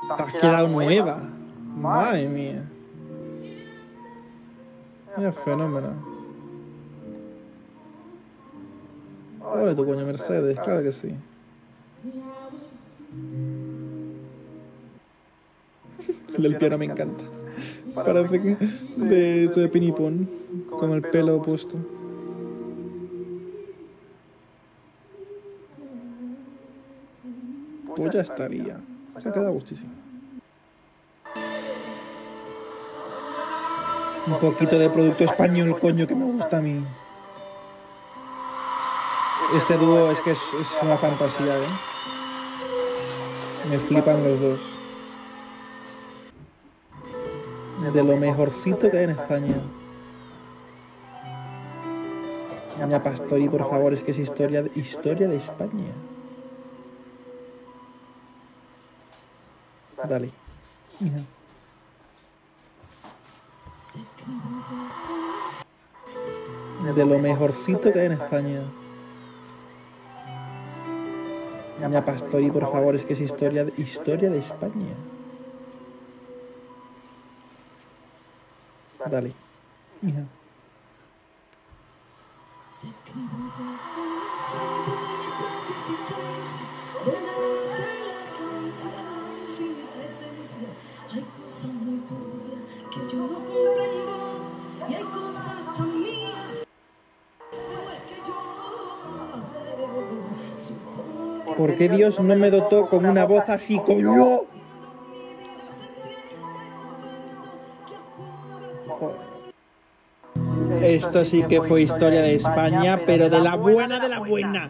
Te has quedado nueva. Madre mía. Es fenómeno. Hola tu coño, Mercedes, claro que sí. El del piano me encanta. Parece que de pinipón, con el pelo puesto. Pues ya estaría. Se ha quedado gustísimo. Un poquito de producto español, coño, que me gusta a mí. Este dúo es que es una fantasía, ¿eh? Me flipan los dos. De lo mejorcito que hay en España. Doña Pastori, por favor, es que es historia de España. Dale. Mija. De lo mejorcito que hay en España. Doña Pastori, por favor, es que es historia de España. Dale. Mija. Hay cosas muy tuyas que yo no comprendo y hay cosas tan mías, pero es que yo no las veo. ¿Por qué Dios no me dotó con una voz así, coño? Joder. Esto sí que fue historia de España, pero de la buena de la buena.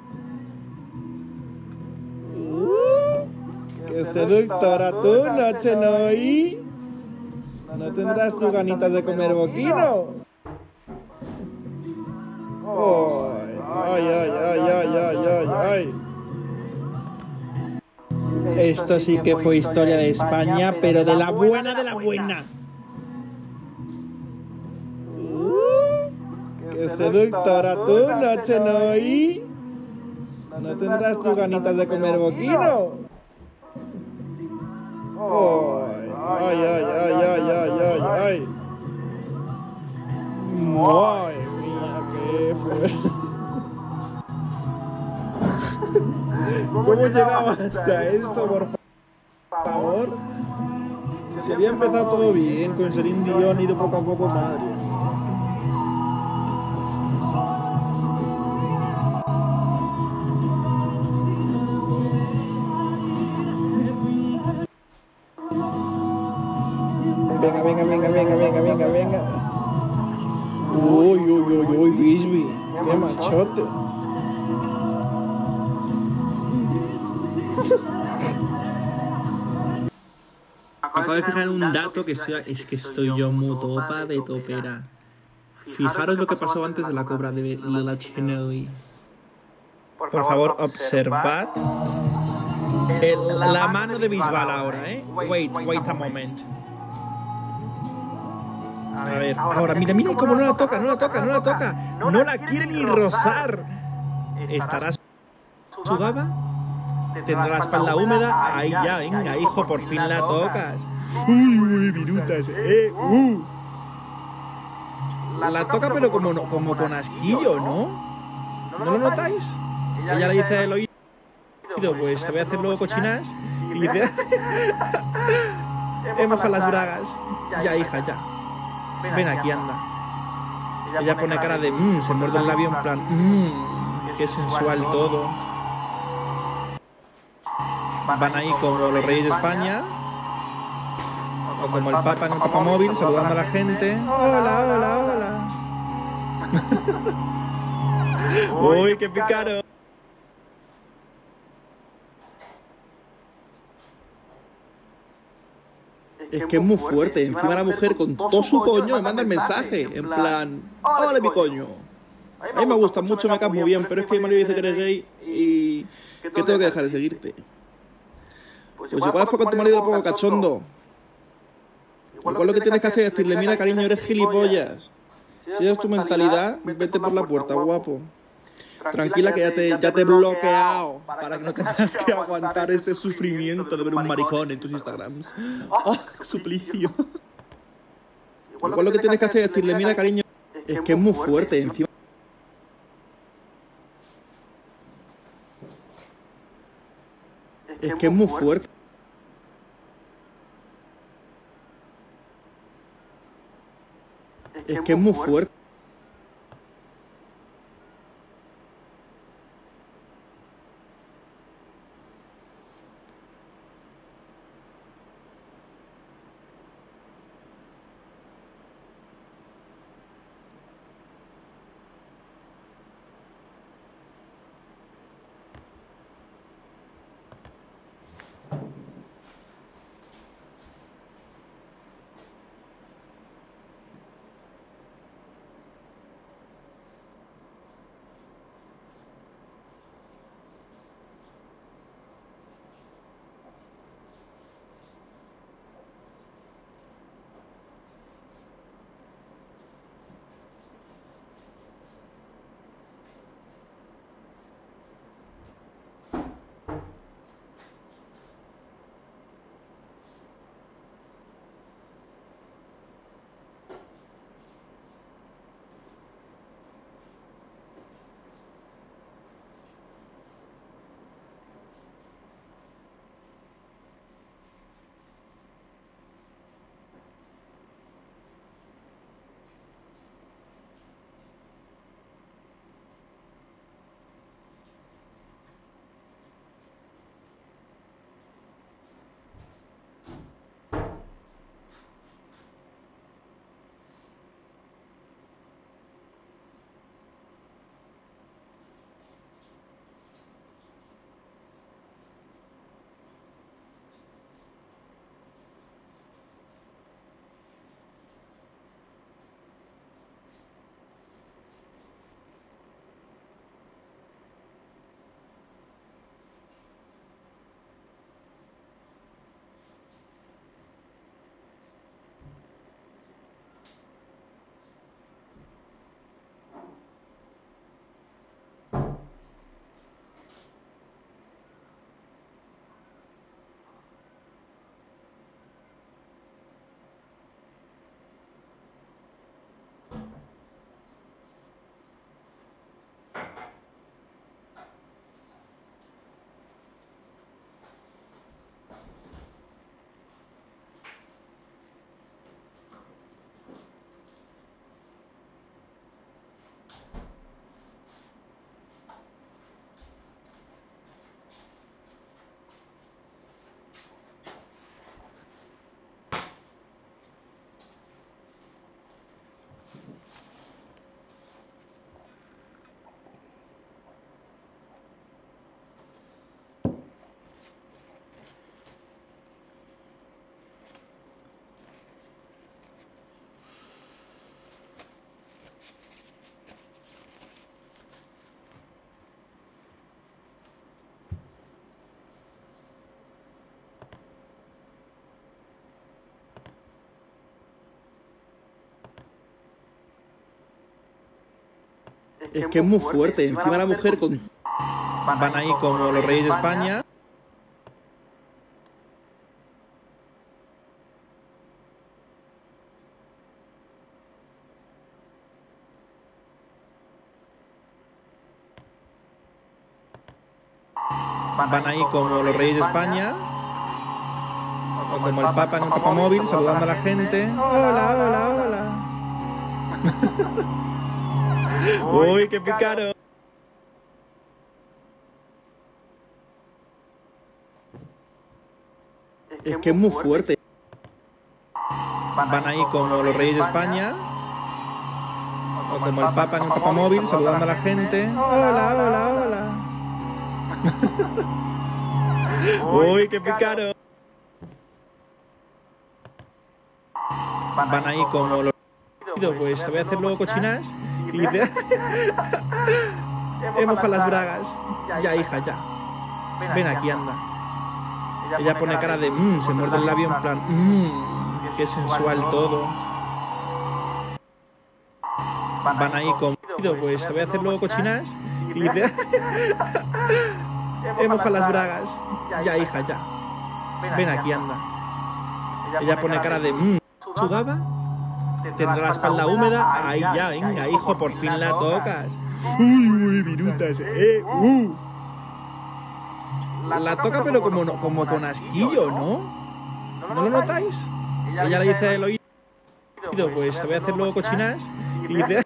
¡Qué seductora tú, noche no y! ¿No tendrás tus ganitas de comer boquino? ¡Ay, ay, ay, ay, ay, ay, ay! Esto sí que fue historia de España, pero de la buena de la buena. ¡Qué seductora tú, noche no y! ¿No tendrás tus ganitas de comer boquino? ¡Ay, ay, ay, ay, ay, ay, ay, ay! ¡Madre mía, qué fue! ¿Cómo llegaba hasta esto, por favor? Si había empezado todo bien, con Celine Dion, ido poco a poco, madre. Venga, venga, venga, venga, venga, venga, venga. Uy, uy, uy, uy, Bisbee. Qué machote. Acabo de fijar en un dato que estoy yo muy topa de topera. Fijaros lo que pasó antes de la cobra de la Chenoy. Por favor, observad la mano de Bisbal ahora, ¿eh? Wait a moment. A ver, ahora, mira, mira cómo no la toca, no la toca, no la toca. No la quiere ni rozar. ¿Estará sudada? ¿Tendrá la espalda húmeda? Ahí ya, venga, hijo, por fin la tocas. Uy, uy, virutas, La toca pero como con asquillo, ¿no? ¿No lo notáis? Ella le dice al oído, pues te voy a hacer luego cochinas. Y dice, he mojado las bragas. Ya, hija, ya. Ven aquí, anda. Ella pone cara de, se muerde el labio en plan, qué sensual todo. Van ahí como los reyes de España, o como el Papa en el papamóvil, saludando a la gente. Hola, hola, hola. Uy, qué pícaro. Es que es muy fuerte. Encima la mujer con todo su coño me manda el mensaje. En plan, hola mi coño. A mí me gusta mucho, me caes muy bien, pero es que mi marido dice que eres gay y que tengo que dejar de seguirte. Pues igual es porque a tu marido le pongo cachondo. Igual lo que tienes que hacer es decirle, mira cariño, eres gilipollas. Si esa es tu mentalidad, vete por la puerta, guapo. Tranquila que ya te he bloqueado para que no tengas que aguantar este sufrimiento de ver un maricón en tus Instagrams. ¡Oh, qué suplicio! Igual lo que tienes que hacer es decirle, mira cariño, es que es muy fuerte, encima... Es que es muy fuerte. Es que es muy fuerte. Es que es muy fuerte. Encima la mujer con... Van ahí como los reyes de España. Van ahí como los reyes de España. O como el Papa en un papamóvil saludando a la gente. Hola, hola, hola. Uy, qué pícaro. Es que es muy fuerte. Van ahí como los reyes de España. O como el Papa en un papamóvil saludando a la gente. Hola, hola, hola. Uy, qué pícaro. Van ahí como los... Pues te voy a hacer luego cochinas. Y dice... He mojado las bragas. Ya, hija, ya. Ven aquí, anda. Ella pone cara de... se muerde el labio en plan... qué sensual todo. Van ahí con... Pues te voy a hacer luego cochinas. Y Y dice, he mojado las bragas. Ya, hija, ya. Ven aquí, anda. Ella pone cara de, ¿sudada? Tendrá la espalda húmeda. Ahí ya, venga, hijo, por fin la tocas. Uy, virutas, La toca pero como con asquillo, ¿no? ¿No lo notáis? Ella le dice al oído, pues te voy a hacer luego cochinas. Y dice,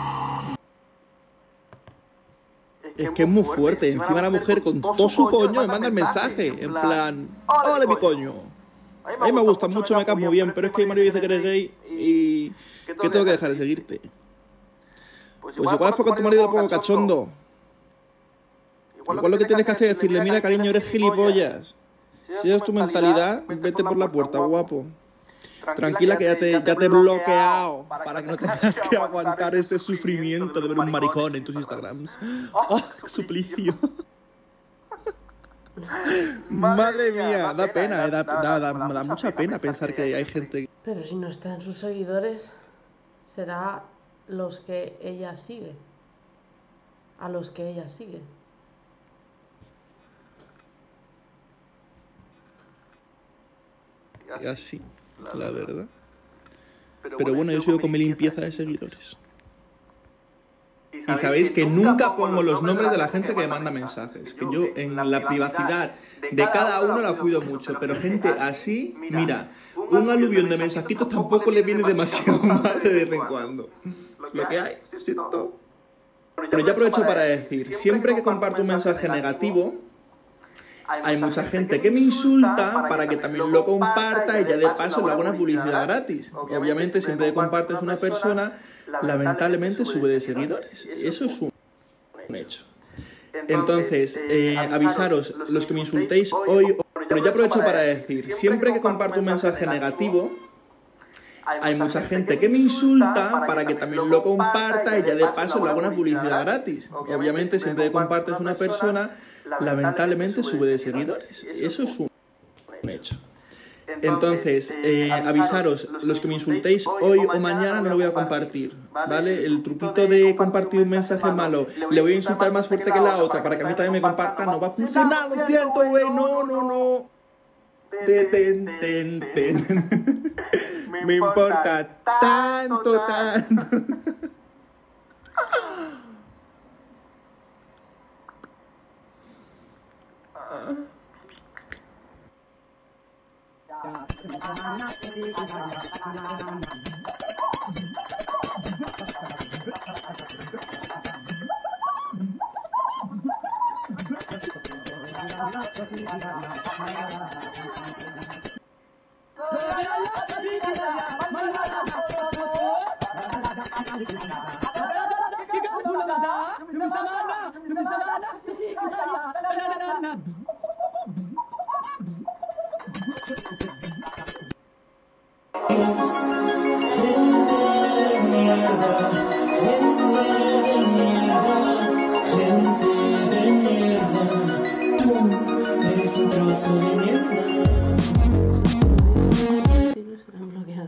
es que es muy fuerte. Encima la mujer con todo su coño me manda el mensaje. En plan, ¡hola mi coño! A mí me gusta mucho, me caes muy bien, pero es que Mario dice que eres gay y que tengo que dejar de seguirte. Pues igual es porque a tu marido le pongo cachondo. Igual lo que tienes que hacer es decirle, mira cariño, eres gilipollas. Si esa es tu mentalidad, vete por la puerta, guapo. Tranquila que ya te he bloqueado para que no tengas que aguantar este sufrimiento de ver un maricón en tus Instagrams. ¡Oh, qué suplicio! Madre mía, da pena, da mucha pena pensar que hay gente... Pero si no están sus seguidores, será los que ella sigue. A los que ella sigue. Y así, la verdad. Pero bueno, yo sigo con mi limpieza de seguidores. Y sabéis que nunca pongo los nombres de la gente que me manda mensajes. Que yo en la privacidad de cada uno la cuido mucho. Pero gente así, mira, un aluvión de mensajitos tampoco le viene demasiado mal de vez en cuando. Lo que hay, siento. Pero yo aprovecho para decir, siempre que comparto un mensaje negativo, hay mucha gente que me insulta para que también lo comparta y ya de paso le hago una publicidad gratis. Obviamente, siempre que compartes una persona, lamentablemente sube de seguidores. Eso es un hecho. Entonces, avisaros, los que me insultéis hoy... Bueno, yo aprovecho para decir, siempre que comparto un mensaje negativo, hay mucha gente que me insulta para que también lo comparta y ya de paso le hago una publicidad gratis. Obviamente, siempre que compartes una persona, lamentablemente sube de seguidores. Eso es un hecho. Entonces, avisaros, los que me insultéis hoy o mañana no lo voy a compartir, ¿vale? El truquito de compartir un mensaje malo, le voy a insultar más fuerte que la otra para que a mí también me comparta, no va a funcionar, lo siento, güey, no. Me importa tanto. Serán bloqueadas.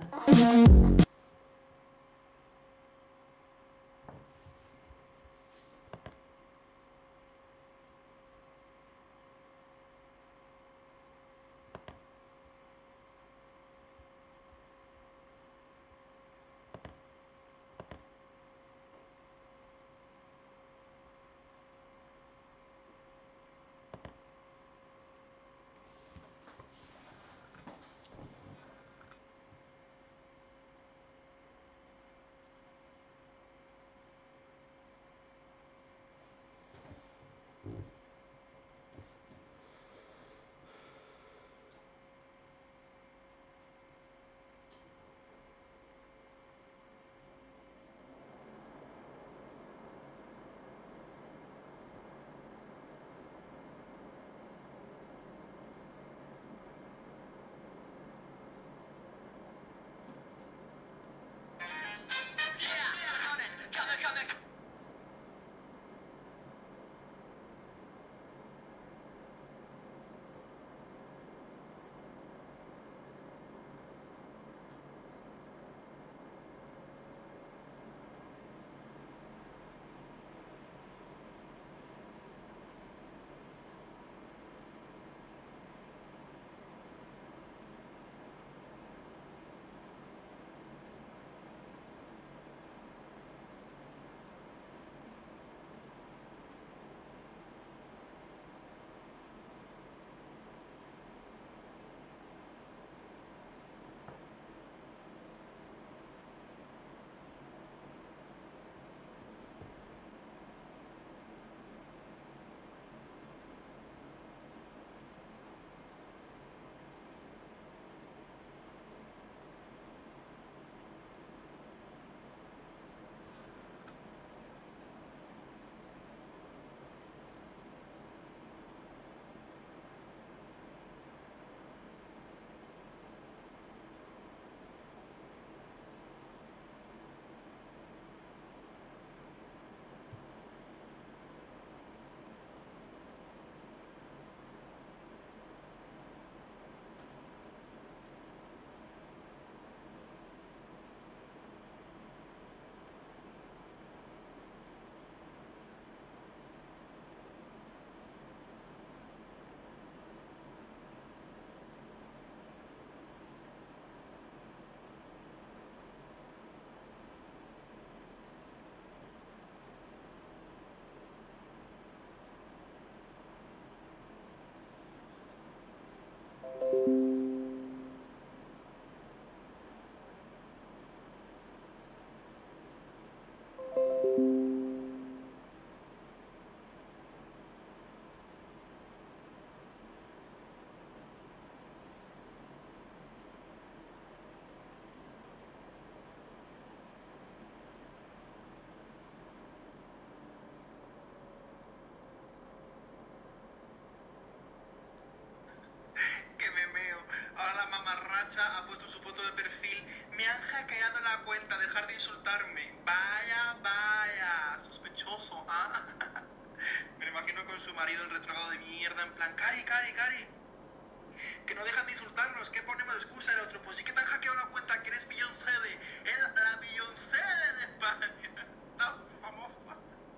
cuenta, dejar de insultarme. Vaya, vaya, sospechoso, ¿ah? Me lo imagino con su marido el retrógrado de mierda, en plan, Cari, Cari, Cari. Que no dejan de insultarnos, ¿qué ponemos de excusa el otro? Pues sí que te han hackeado la cuenta, que eres Beyoncé la Beyoncé de España. La famosa.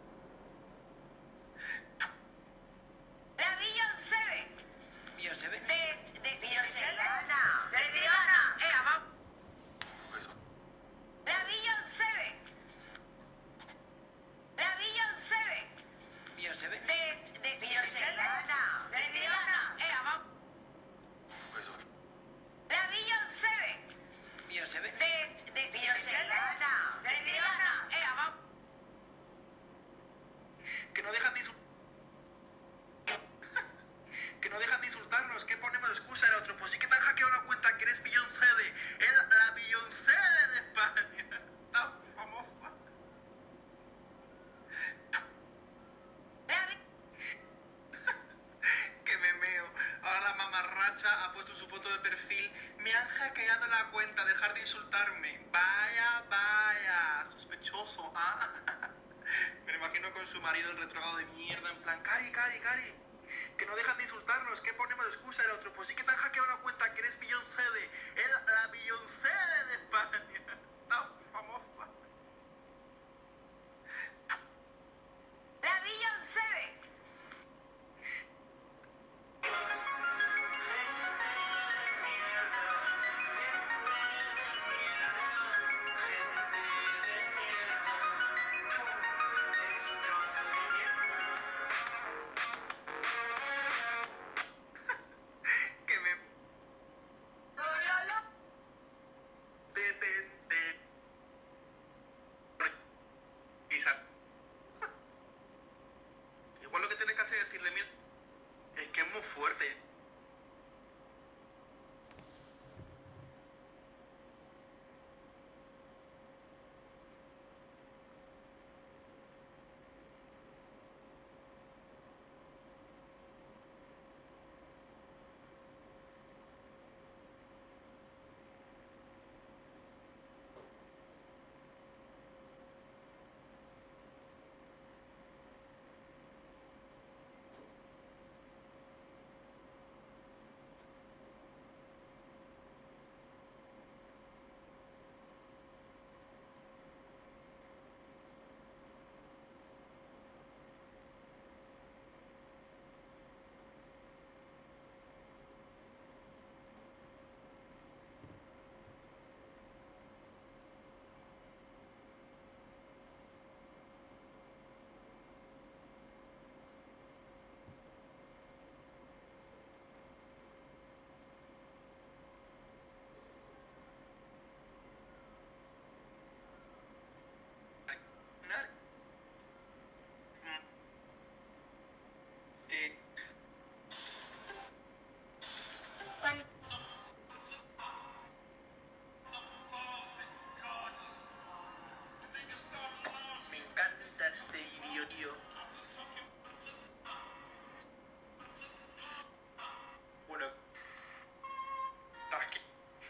La Beyoncé. Beyoncé de Beyoncé. De Triana. Vamos. La Beyoncé. La Beyoncé. Beyoncé de Beyoncé. De Triana. Vamos. La Beyoncé. Beyoncé de Beyoncé. De Triana. Vamos. Que no dejan de insultarnos. Que no dejan de insultarnos, ¿qué ponemos de excusa el otro? Pues sí que te han hackeado la cuenta, que eres Beyoncé la Beyoncé de España. La famosa. Que me meo. Ahora la mamarracha ha puesto su foto de perfil. Me han hackeado la cuenta, dejar de insultarme. Vaya, vaya, sospechoso, ¿ah? Me lo imagino con su marido el retrógrado de mierda, en plan, Cari, Cari, Cari. Que no dejan de insultarnos, ¿qué ponemos de excusa el otro? Pues sí que te han hackeado la cuenta, que eres Beyoncé la Beyoncé de España. La famosa. La Beyoncé. Que me... de... Isa. Igual lo que tienes que hacer es decirle, mira, es que es muy fuerte. Me encanta este vídeo, tío. Bueno, aquí.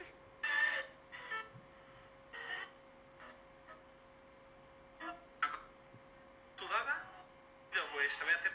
¿Sudada? Yo pues te voy a hacer...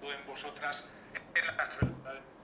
en vosotras en las